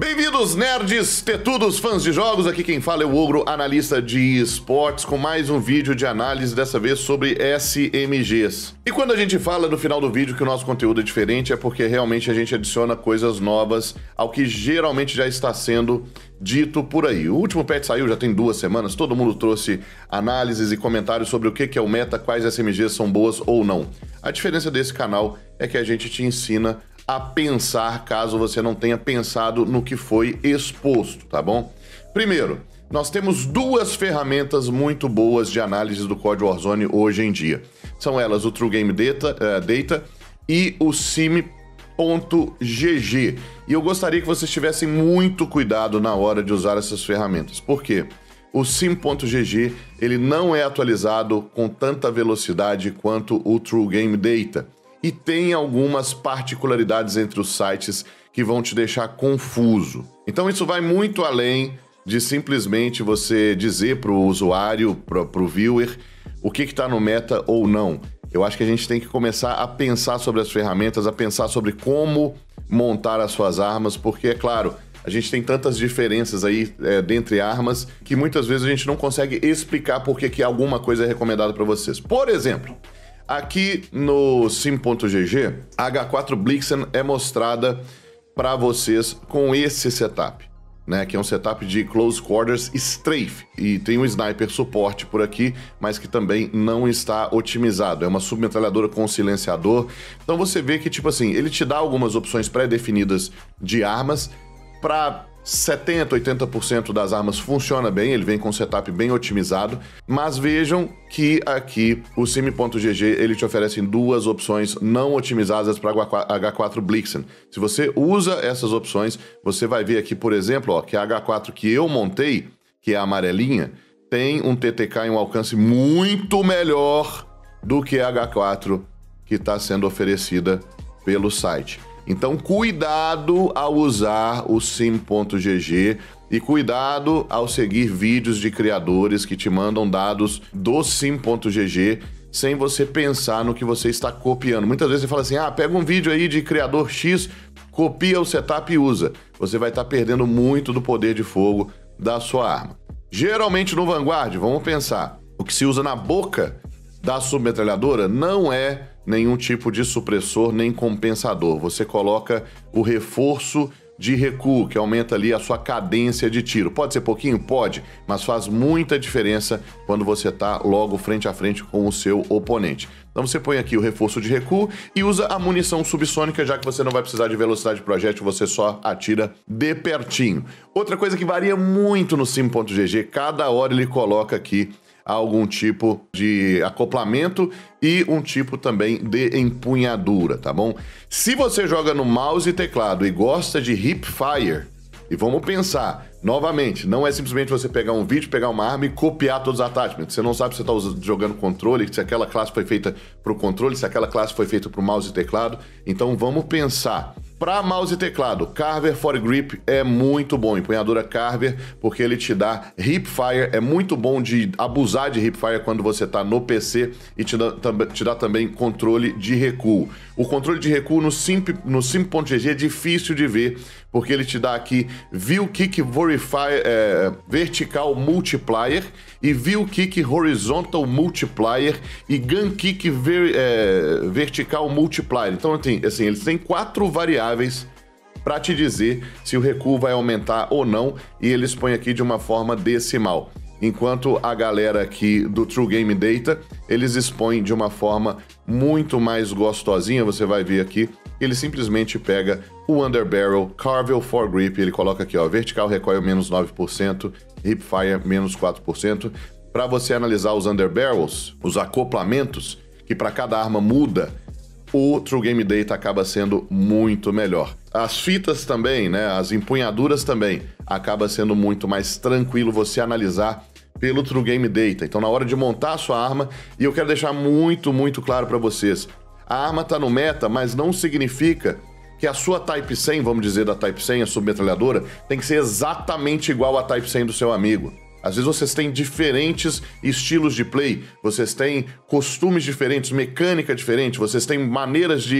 Bem-vindos, nerds, tetudos, fãs de jogos. Aqui quem fala é o Ogro, analista de esportes, com mais um vídeo de análise, dessa vez sobre SMGs. E quando a gente fala no final do vídeo que o nosso conteúdo é diferente, é porque realmente a gente adiciona coisas novas ao que geralmente já está sendo dito por aí. O último patch saiu já tem 2 semanas, todo mundo trouxe análises e comentários sobre o que é o meta, quais SMGs são boas ou não. A diferença desse canal é que a gente te ensina a pensar caso você não tenha pensado no que foi exposto, tá bom? Primeiro, nós temos 2 ferramentas muito boas de análise do COD Warzone hoje em dia. São elas o True Game Data e o Sim.gg. E eu gostaria que vocês tivessem muito cuidado na hora de usar essas ferramentas. Por quê? O Sim.gg ele não é atualizado com tanta velocidade quanto o True Game Data. E tem algumas particularidades entre os sites que vão te deixar confuso. Então isso vai muito além de simplesmente você dizer para o usuário, para o viewer, o que está no meta ou não. Eu acho que a gente tem que começar a pensar sobre as ferramentas, a pensar sobre como montar as suas armas, porque, é claro, a gente tem tantas diferenças aí dentre armas que muitas vezes a gente não consegue explicar por que alguma coisa é recomendada para vocês. Por exemplo, aqui no Sim.gg, a H4 Blixen é mostrada para vocês com esse setup, né? Que é um setup de Close Quarters Strafe. E tem um Sniper suporte por aqui, mas que também não está otimizado. É uma submetralhadora com silenciador. Então você vê que, tipo assim, ele te dá algumas opções pré-definidas de armas. Para 70%, 80% das armas funciona bem, ele vem com um setup bem otimizado, mas vejam que aqui o Sim.gg ele te oferece 2 opções não otimizadas para H4 Blixen. Se você usa essas opções, você vai ver aqui, por exemplo, ó, que a H4 que eu montei, que é a amarelinha, tem um TTK e um alcance muito melhor do que a H4 que está sendo oferecida pelo site. Então, cuidado ao usar o Sim.gg e cuidado ao seguir vídeos de criadores que te mandam dados do Sim.gg sem você pensar no que você está copiando. Muitas vezes você fala assim, pega um vídeo aí de criador X, copia o setup e usa. Você vai estar perdendo muito do poder de fogo da sua arma. Geralmente no Vanguard, vamos pensar, o que se usa na boca da submetralhadora não é nenhum tipo de supressor nem compensador. Você coloca o reforço de recuo, que aumenta ali a sua cadência de tiro. Pode ser pouquinho? Pode, mas faz muita diferença quando você está logo frente a frente com o seu oponente. Então você põe aqui o reforço de recuo e usa a munição subsônica, já que você não vai precisar de velocidade de projétil, você só atira de pertinho. Outra coisa que varia muito no Sim.gg, cada hora ele coloca aqui algum tipo de acoplamento e um tipo também de empunhadura, tá bom? Se você joga no mouse e teclado e gosta de hipfire, e vamos pensar, novamente, não é simplesmente você pegar um vídeo, pegar uma arma e copiar todos os attachments. Você não sabe se você está jogando controle, se aquela classe foi feita para o controle, se aquela classe foi feita para o mouse e teclado. Então vamos pensar. Para mouse e teclado, Carver Foregrip é muito bom, empunhadura Carver, porque ele te dá hipfire, é muito bom de abusar de hipfire quando você está no PC e te dá também controle de recuo. O controle de recuo no Sim.gg é difícil de ver, porque ele te dá aqui View Kick Vertical Multiplier e View Kick Horizontal Multiplier e Gun Kick Vertical Multiplier. Então, assim, eles têm 4 variáveis para te dizer se o recuo vai aumentar ou não, e eles põem aqui de uma forma decimal. Enquanto a galera aqui do True Game Data, eles expõem de uma forma muito mais gostosinha, você vai ver aqui, ele simplesmente pega o Underbarrel, Carvel Foregrip, ele coloca aqui, ó, Vertical Recoil menos 9%, Hipfire menos 4%. Para você analisar os Underbarrels, os acoplamentos, que para cada arma muda, o True Game Data acaba sendo muito melhor. As fitas também, né, as empunhaduras também, acaba sendo muito mais tranquilo você analisar pelo True Game Data. Então, na hora de montar a sua arma, e eu quero deixar muito, muito claro para vocês, a arma está no meta, mas não significa que a sua Type 100, vamos dizer da Type 100, a submetralhadora, tem que ser exatamente igual à Type 100 do seu amigo. Às vezes vocês têm diferentes estilos de play, vocês têm costumes diferentes, mecânica diferente, vocês têm maneiras de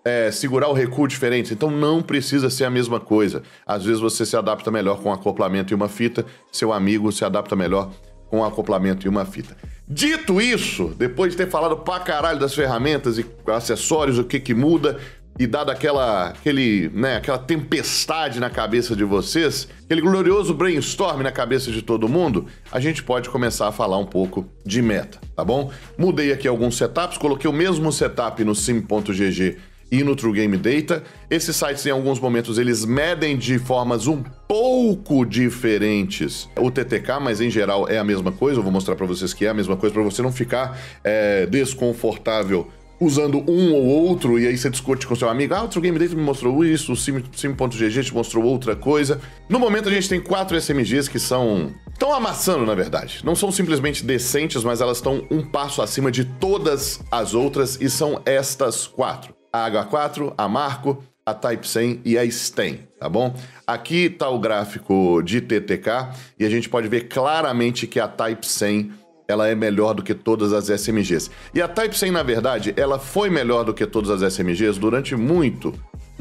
segurar o recuo diferente, então não precisa ser a mesma coisa. Às vezes você se adapta melhor com acoplamento e uma fita, seu amigo se adapta melhor com acoplamento e uma fita. Dito isso, depois de ter falado pra caralho das ferramentas e acessórios, o que muda, e dado aquela tempestade na cabeça de vocês, aquele glorioso brainstorm na cabeça de todo mundo, a gente pode começar a falar um pouco de meta, tá bom? Mudei aqui alguns setups, coloquei o mesmo setup no sim.gg e no True Game Data. Esses sites, em alguns momentos, eles medem de formas um pouco diferentes o TTK, mas em geral é a mesma coisa. Eu vou mostrar para vocês que é a mesma coisa, para você não ficar desconfortável usando um ou outro, e aí você discute com seu amigo, o True Game Data me mostrou isso, o sim.gg te mostrou outra coisa. No momento a gente tem 4 SMGs que estão amassando, na verdade. Não são simplesmente decentes, mas elas estão um passo acima de todas as outras, e são estas 4. A H4, a Marco, a Type 100 e a Sten, tá bom? Aqui tá o gráfico de TTK, e a gente pode ver claramente que a Type 100 ela é melhor do que todas as SMGs. E a Type 100, na verdade, ela foi melhor do que todas as SMGs durante muito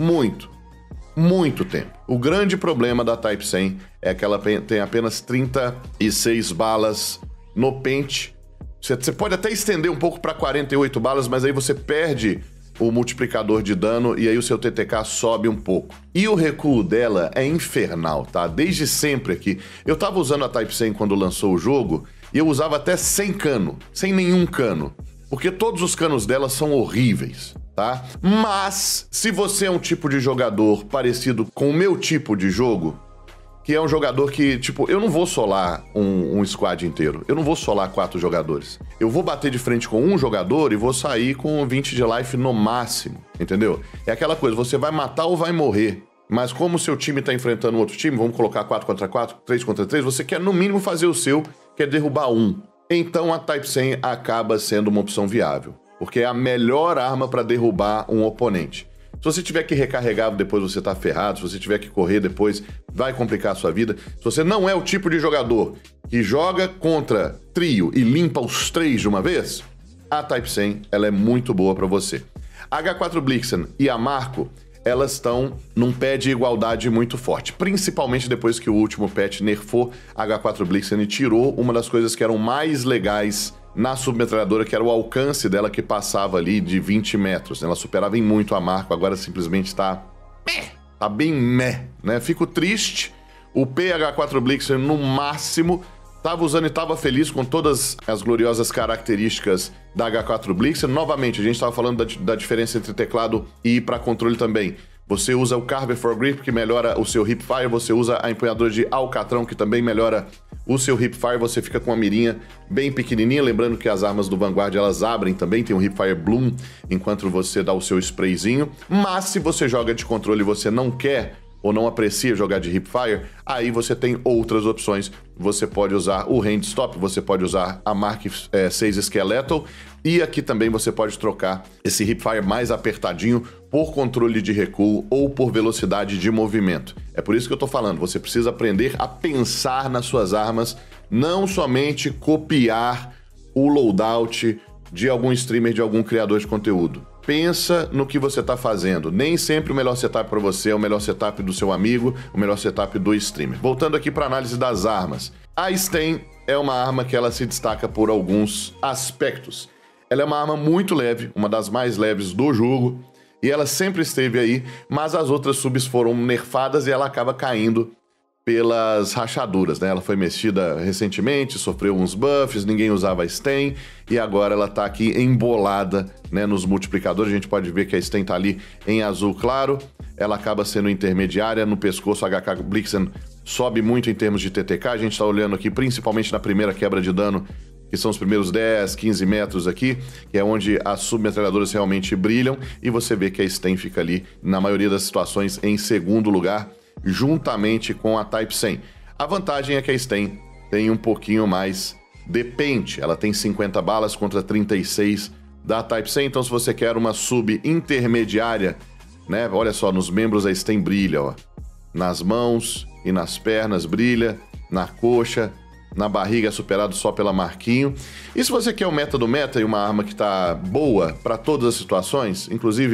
tempo. O grande problema da Type 100 é que ela tem apenas 36 balas no pente. Você pode até estender um pouco para 48 balas, mas aí você perde o multiplicador de dano e aí o seu TTK sobe um pouco. E o recuo dela é infernal, tá? Desde sempre aqui. Eu tava usando a Type 100 quando lançou o jogo, e eu usava até sem cano, sem nenhum cano, porque todos os canos dela são horríveis, tá? Mas, se você é um tipo de jogador parecido com o meu tipo de jogo, que é um jogador que, tipo, eu não vou solar um squad inteiro, eu não vou solar 4 jogadores. Eu vou bater de frente com um jogador e vou sair com 20 de life no máximo, entendeu? É aquela coisa, você vai matar ou vai morrer. Mas como o seu time tá enfrentando outro time, vamos colocar 4 contra 4, 3 contra 3, você quer no mínimo fazer o seu, quer derrubar um. Então a Type 100 acaba sendo uma opção viável, porque é a melhor arma para derrubar um oponente. Se você tiver que recarregar depois, você tá ferrado. Se você tiver que correr depois, vai complicar a sua vida. Se você não é o tipo de jogador que joga contra trio e limpa os 3 de uma vez, a Type 100 ela é muito boa para você. A H4 Blixen e a Marco, elas estão num pé de igualdade muito forte, principalmente depois que o último patch nerfou a H4 Blixen e tirou uma das coisas que eram mais legais na submetralhadora, que era o alcance dela, que passava ali de 20 metros. Ela superava em muito a Marco, agora simplesmente tá bem meh, né? Fico triste. O PH4 Blixen, no máximo, tava usando e tava feliz com todas as gloriosas características da H4 Blixen. Novamente, a gente tava falando da diferença entre teclado e para controle também. Você usa o Carver for Grip, que melhora o seu hipfire, você usa a empunhadura de alcatrão, que também melhora o seu hipfire, você fica com uma mirinha bem pequenininha, lembrando que as armas do Vanguard, elas abrem também, tem um hipfire bloom, enquanto você dá o seu sprayzinho. Mas se você joga de controle e você não quer ou não aprecia jogar de hipfire, aí você tem outras opções. Você pode usar o Hand Stop, você pode usar a Mark 6 Skeletal, e aqui também você pode trocar esse hipfire mais apertadinho por controle de recuo ou por velocidade de movimento. É por isso que eu tô falando, você precisa aprender a pensar nas suas armas, não somente copiar o loadout de algum streamer, de algum criador de conteúdo. Pensa no que você está fazendo. Nem sempre o melhor setup para você é o melhor setup do seu amigo, o melhor setup do streamer. Voltando aqui para a análise das armas. A Sten é uma arma que ela se destaca por alguns aspectos. Ela é uma arma muito leve, uma das mais leves do jogo, e ela sempre esteve aí, mas as outras subs foram nerfadas e ela acaba caindo pelas rachaduras, né? Ela foi mexida recentemente, sofreu uns buffs, ninguém usava a Sten, e agora ela tá aqui embolada, né, nos multiplicadores. A gente pode ver que a Sten tá ali em azul claro, ela acaba sendo intermediária, no pescoço a HK Blixen sobe muito em termos de TTK, a gente tá olhando aqui principalmente na primeira quebra de dano, que são os primeiros 10, 15 metros aqui, que é onde as submetralhadoras realmente brilham, e você vê que a Sten fica ali, na maioria das situações, em segundo lugar, juntamente com a Type 100. A vantagem é que a Sten tem um pouquinho mais de pente, ela tem 50 balas contra 36 da Type 100, então se você quer uma sub intermediária, né, olha só, nos membros a Sten brilha, ó, nas mãos e nas pernas brilha, na coxa, na barriga é superado só pela Marquinho. E se você quer o meta do meta e uma arma que tá boa para todas as situações, inclusive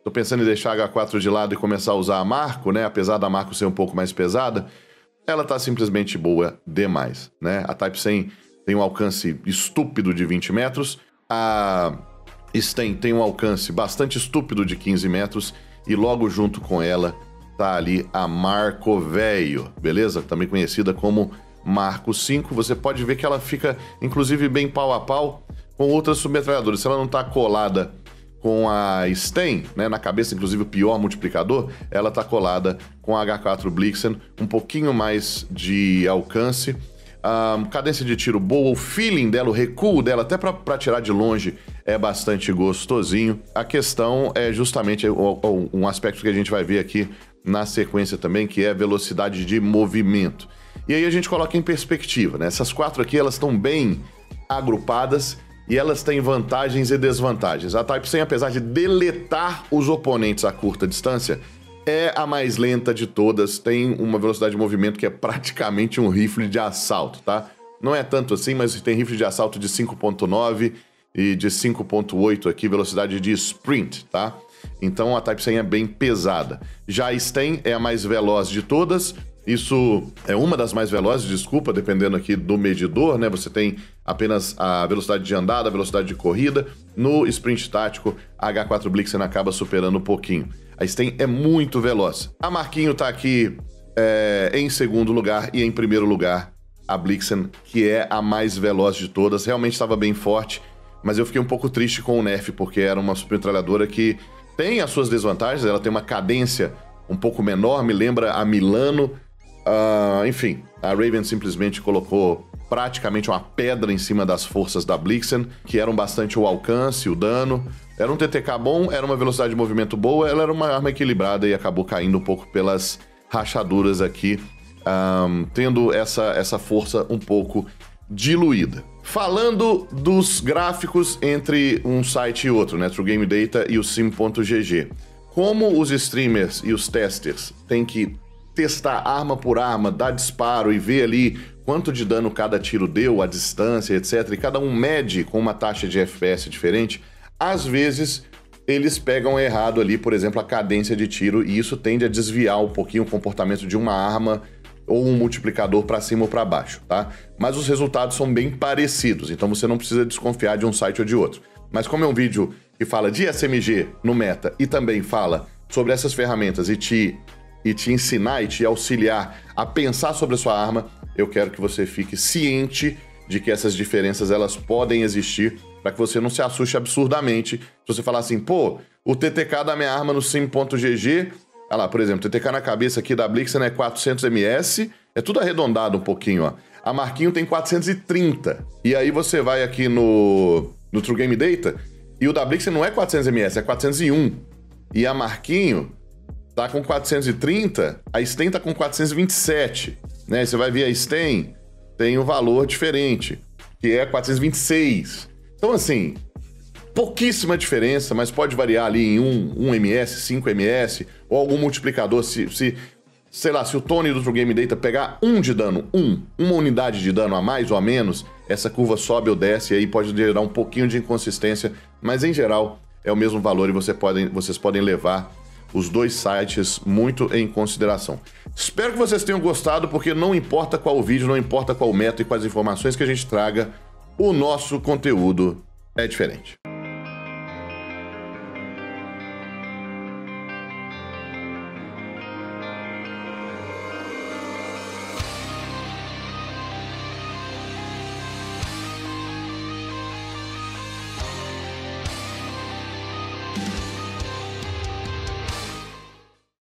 tô pensando em deixar a H4 de lado e começar a usar a Marco, né? Apesar da Marco ser um pouco mais pesada, ela tá simplesmente boa demais, né? A Type 100 tem um alcance estúpido de 20 metros, a Sten tem um alcance bastante estúpido de 15 metros e logo junto com ela tá ali a Marco Velho, beleza? Também conhecida como Marco 5. Você pode ver que ela fica, inclusive, bem pau a pau com outras submetralhadoras. Se ela não tá colada com a Sten, né, na cabeça, inclusive o pior multiplicador, ela tá colada com a H4 Blixen, um pouquinho mais de alcance, cadência de tiro boa, o feeling dela, o recuo dela, até para tirar de longe, é bastante gostosinho. A questão é justamente um aspecto que a gente vai ver aqui na sequência também, que é a velocidade de movimento. E aí a gente coloca em perspectiva, né? Essas 4 aqui, elas estão bem agrupadas e elas têm vantagens e desvantagens. A Type 100, apesar de deletar os oponentes a curta distância, é a mais lenta de todas, tem uma velocidade de movimento que é praticamente um rifle de assalto, tá? Não é tanto assim, mas tem rifle de assalto de 5.9 e de 5.8 aqui, velocidade de sprint, tá? Então a Type 100 é bem pesada. Já a Sten é a mais veloz de todas, isso é uma das mais velozes, desculpa, dependendo aqui do medidor, né? Você tem apenas a velocidade de andada, a velocidade de corrida. No sprint tático, a H4 Blixen acaba superando um pouquinho. A Sten é muito veloz. A Marquinho tá aqui em segundo lugar e em primeiro lugar a Blixen, que é a mais veloz de todas. Realmente estava bem forte, mas eu fiquei um pouco triste com o nerf, porque era uma submetralhadora que tem as suas desvantagens. Ela tem uma cadência um pouco menor, me lembra a Milano. Enfim, a Raven simplesmente colocou praticamente uma pedra em cima das forças da Blixen, que eram bastante o alcance, o dano. Era um TTK bom, era uma velocidade de movimento boa, ela era uma arma equilibrada e acabou caindo um pouco pelas rachaduras aqui, tendo essa força um pouco diluída. Falando dos gráficos entre um site e outro, né, True Game Data e o Sim.gg, como os streamers e os testers têm que testar arma por arma, dar disparo e ver ali quanto de dano cada tiro deu, a distância, etc. E cada um mede com uma taxa de FPS diferente. Às vezes, eles pegam errado ali, por exemplo, a cadência de tiro, e isso tende a desviar um pouquinho o comportamento de uma arma ou um multiplicador para cima ou para baixo, tá? Mas os resultados são bem parecidos, então você não precisa desconfiar de um site ou de outro. Mas como é um vídeo que fala de SMG no meta e também fala sobre essas ferramentas e te ensinar e te auxiliar a pensar sobre a sua arma, eu quero que você fique ciente de que essas diferenças elas podem existir, para que você não se assuste absurdamente. Se você falar assim, pô, o TTK da minha arma no Sim.gg, olha lá, por exemplo, o TTK na cabeça aqui da Blixen é 400 ms, é tudo arredondado um pouquinho, ó. A Marquinho tem 430. E aí você vai aqui no True Game Data, e o da Blixen não é 400 ms, é 401. E a Marquinho tá com 430, a Sten tá com 427, né? Você vai ver a Sten tem um valor diferente, que é 426. Então, assim, pouquíssima diferença, mas pode variar ali em 1 ms, 5 ms, ou algum multiplicador. Sei lá, se o Tony do True Game Data pegar 1 de dano, uma unidade de dano a mais ou a menos, essa curva sobe ou desce, e aí pode gerar um pouquinho de inconsistência, mas em geral é o mesmo valor e vocês podem levar os dois sites muito em consideração. Espero que vocês tenham gostado, porque não importa qual o vídeo, não importa qual o método e quais informações que a gente traga, o nosso conteúdo é diferente.